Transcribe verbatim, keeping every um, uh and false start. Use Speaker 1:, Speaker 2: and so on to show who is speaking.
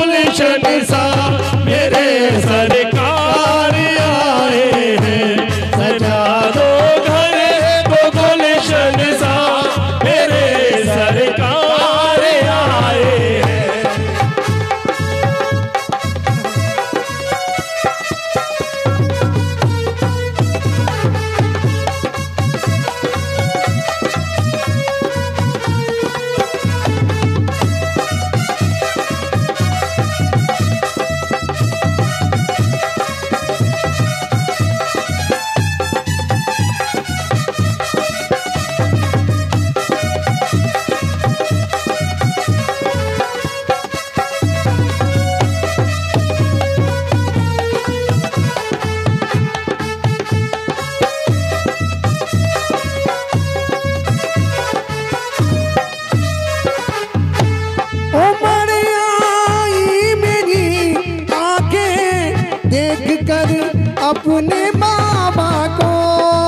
Speaker 1: गुलशन सा मेरे सरकार आए हैं। सजा दो घर को गुलशन सा मेरे सरकार आए हैं।
Speaker 2: अपने बाबा को